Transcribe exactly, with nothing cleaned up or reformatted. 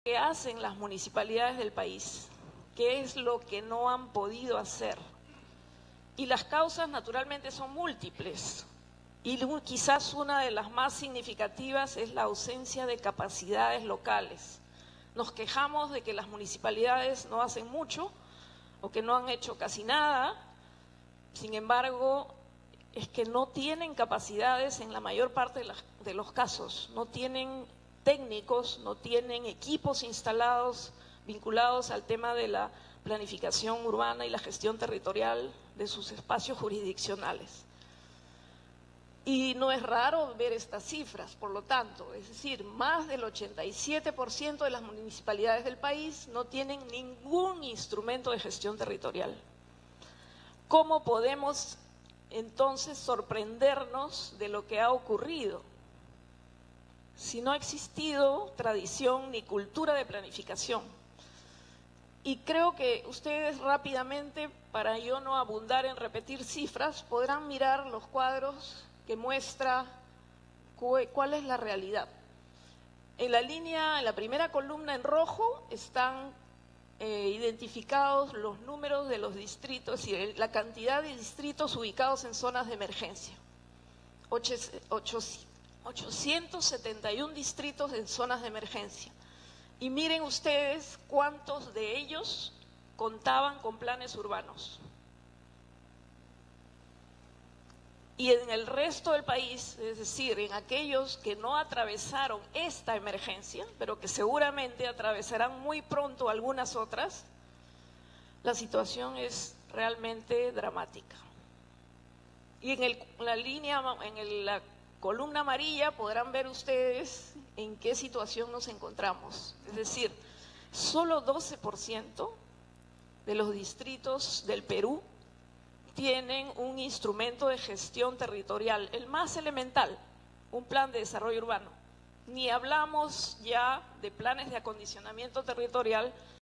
¿Qué hacen las municipalidades del país? ¿Qué es lo que no han podido hacer? Y las causas naturalmente son múltiples. Y quizás una de las más significativas es la ausencia de capacidades locales. Nos quejamos de que las municipalidades no hacen mucho o que no han hecho casi nada. Sin embargo, es que no tienen capacidades en la mayor parte de, las, de los casos. No tienen técnicos, no tienen equipos instalados vinculados al tema de la planificación urbana y la gestión territorial de sus espacios jurisdiccionales. Y no es raro ver estas cifras, por lo tanto, es decir, más del ochenta y siete por ciento de las municipalidades del país no tienen ningún instrumento de gestión territorial. ¿Cómo podemos entonces sorprendernos de lo que ha ocurrido? Si no ha existido tradición ni cultura de planificación. Y creo que ustedes rápidamente, para yo no abundar en repetir cifras, podrán mirar los cuadros que muestra cuál es la realidad. En la línea, en la primera columna en rojo, están eh, identificados los números de los distritos, es decir, la cantidad de distritos ubicados en zonas de emergencia. Ocho, ocho, ochocientos setenta y un distritos en zonas de emergencia. Y miren ustedes cuántos de ellos contaban con planes urbanos. Y en el resto del país, es decir, en aquellos que no atravesaron esta emergencia, pero que seguramente atravesarán muy pronto algunas otras, la situación es realmente dramática. Y en el, la línea, en el, la columna amarilla podrán ver ustedes en qué situación nos encontramos. Es decir, solo doce por ciento de los distritos del Perú tienen un instrumento de gestión territorial, el más elemental, un plan de desarrollo urbano. Ni hablamos ya de planes de acondicionamiento territorial,